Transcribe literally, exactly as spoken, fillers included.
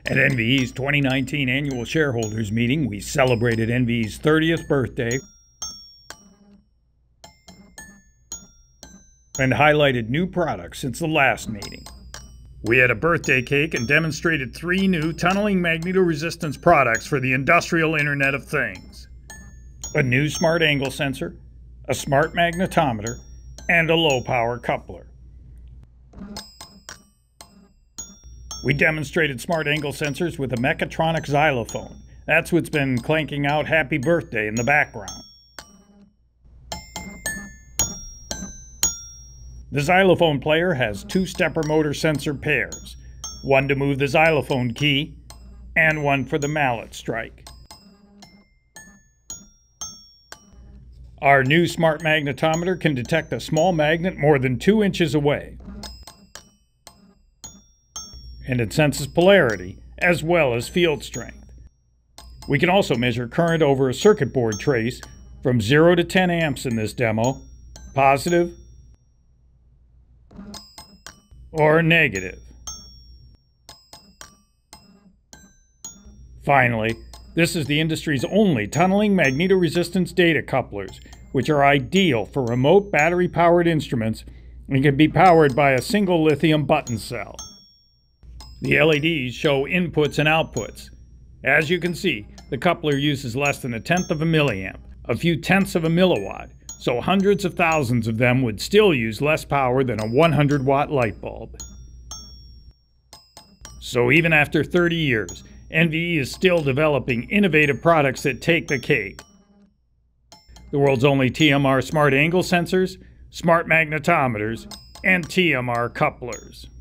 At N V E's twenty nineteen Annual Shareholders meeting, we celebrated N V E's thirtieth birthday and highlighted new products since the last meeting. We had a birthday cake and demonstrated three new Tunneling Magnetoresistance products for the industrial Internet of Things: a new smart angle sensor, a smart magnetometer, and a low-power coupler. We demonstrated smart angle sensors with a mechatronic xylophone. That's what's been clanking out "Happy Birthday" in the background. The xylophone player has two stepper motor sensor pairs, one to move the xylophone key and one for the mallet strike. Our new smart magnetometer can detect a small magnet more than two inches away, and it senses polarity as well as field strength. We can also measure current over a circuit board trace from zero to ten amps in this demo, positive or negative. Finally, this is the industry's only tunneling magnetoresistance data couplers, which are ideal for remote battery-powered instruments and can be powered by a single lithium button cell. The L E Ds show inputs and outputs. As you can see, the coupler uses less than a tenth of a milliamp, a few tenths of a milliwatt, so hundreds of thousands of them would still use less power than a one hundred watt light bulb. So even after thirty years, N V E is still developing innovative products that take the cake. The world's only T M R smart angle sensors, smart magnetometers, and T M R couplers.